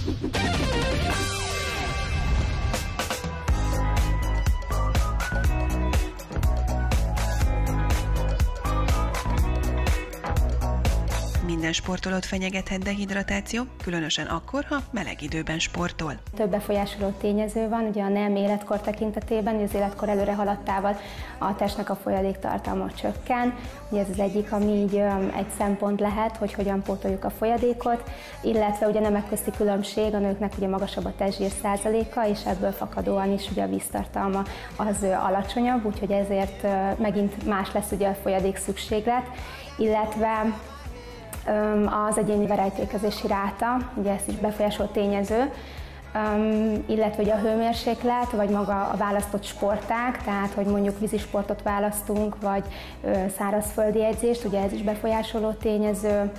Minden sportolót fenyegethet dehidratáció, különösen akkor, ha meleg időben sportol. Több befolyásoló tényező van, ugye a nem életkor tekintetében, hogy az életkor előre haladtával a testnek a folyadéktartalma csökken. Ugye ez az egyik, ami így egy szempont lehet, hogy hogyan pótoljuk a folyadékot, illetve ugye nemek közti különbség, a nőknek ugye magasabb a testzsír százaléka, és ebből fakadóan is ugye a víztartalma az alacsonyabb, úgyhogy ezért megint más lesz ugye a folyadék szükséglet, illetve az egyéni verejtékezési ráta, ugye ez is befolyásoló tényező, illetve ugye a hőmérséklet, vagy maga a választott sportág, tehát hogy mondjuk vízisportot választunk, vagy szárazföldi edzést, ugye ez is befolyásoló tényező.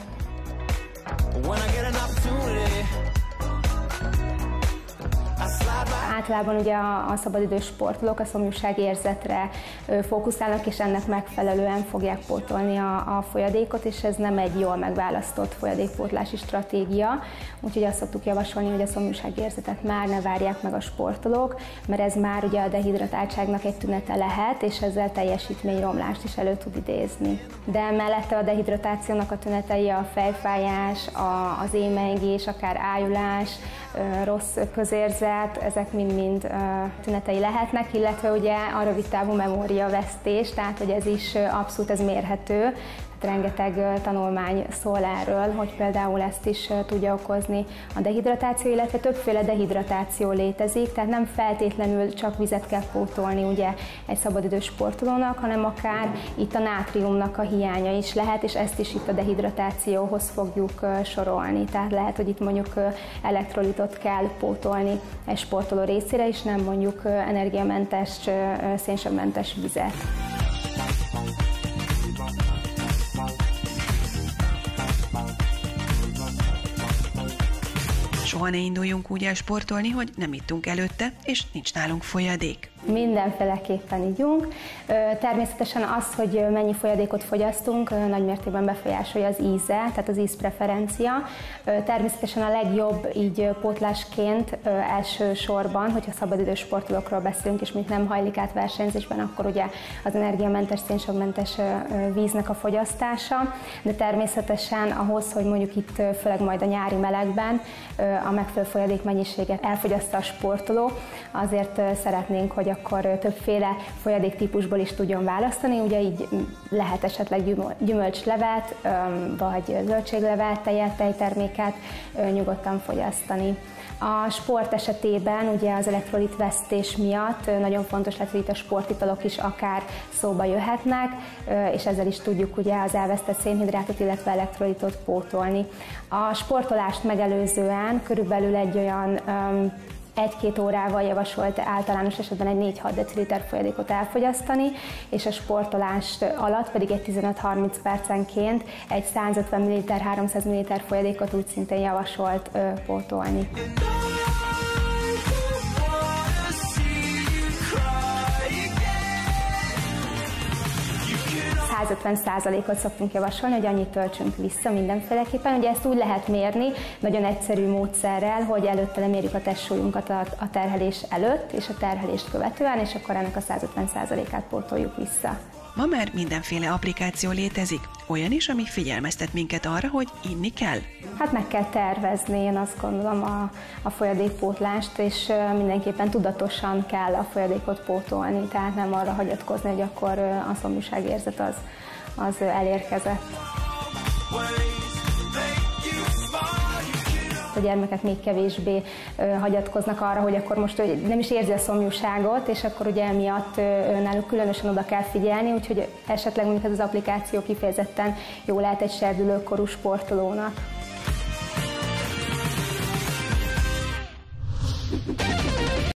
Általában ugye a szabadidős sportolók a szomjúságérzetre fókuszálnak, és ennek megfelelően fogják pótolni a folyadékot, és ez nem egy jól megválasztott folyadékpótlási stratégia. Úgyhogy azt szoktuk javasolni, hogy a szomjúságérzetet már ne várják meg a sportolók, mert ez már ugye a dehidratáltságnak egy tünete lehet, és ezzel teljesítményromlást is elő tud idézni. De mellette a dehidratációnak a tünetei a fejfájás, az émelygés, akár ájulás, rossz közérzet, ezek mind-mind tünetei lehetnek, illetve ugye a rövidtávú memóriavesztés, tehát hogy ez is abszolút ez mérhető. Rengeteg tanulmány szól erről, hogy például ezt is tudja okozni a dehidratáció, illetve többféle dehidratáció létezik, tehát nem feltétlenül csak vizet kell pótolni ugye egy szabadidős sportolónak, hanem akár itt a nátriumnak a hiánya is lehet, és ezt is itt a dehidratációhoz fogjuk sorolni. Tehát lehet, hogy itt mondjuk elektrolitot kell pótolni egy sportoló részére, és nem mondjuk energiamentes, szénsavmentes vizet. Soha ne induljunk úgy el sportolni, hogy nem ittunk előtte, és nincs nálunk folyadék. Mindenféleképpen igyunk. Természetesen az, hogy mennyi folyadékot fogyasztunk, nagymértékben befolyásolja az íze, tehát az ízpreferencia. Természetesen a legjobb így pótlásként elsősorban, hogyha szabadidős sportolókról beszélünk, és mint nem hajlik át versenyzésben, akkor ugye az energiamentes, szénsavmentes víznek a fogyasztása, de természetesen ahhoz, hogy mondjuk itt főleg majd a nyári melegben a megfelelő folyadékmennyiséget elfogyaszta a sportoló, azért szeretnénk, hogy akkor többféle folyadéktípusból is tudjon választani, ugye így lehet esetleg gyümölcslevet, vagy zöldséglevet, tejet, tejterméket nyugodtan fogyasztani. A sport esetében ugye az elektrolitvesztés miatt nagyon fontos lehet, hogy itt a sportitalok is akár szóba jöhetnek, és ezzel is tudjuk ugye az elvesztett szénhidrátot, illetve elektrolitot pótolni. A sportolást megelőzően körülbelül egy olyan 1-2 órával javasolt általános esetben egy 4-6 deciliter folyadékot elfogyasztani, és a sportolás alatt pedig egy 15-30 percenként egy 150 ml, 300 ml folyadékot úgy szintén javasolt pótolni. 150%-ot szoktunk javasolni, hogy annyit töltsünk vissza mindenféleképpen. Ugye ezt úgy lehet mérni, nagyon egyszerű módszerrel, hogy előtte lemérjük a testsúlyunkat a terhelés előtt és a terhelést követően, és akkor ennek a 150%-át pótoljuk vissza. Ma már mindenféle applikáció létezik, olyan is, ami figyelmeztet minket arra, hogy inni kell. Hát meg kell tervezni, én azt gondolom a folyadékpótlást, és mindenképpen tudatosan kell a folyadékot pótolni, tehát nem arra hagyatkozni, hogy akkor a szomjúságérzet az elérkezett. A gyermekek még kevésbé hagyatkoznak arra, hogy akkor most nem is érzi a szomjúságot, és akkor ugye emiatt náluk különösen oda kell figyelni, úgyhogy esetleg mondjuk ez az applikáció kifejezetten jó lehet egy serdülőkorú sportolónak.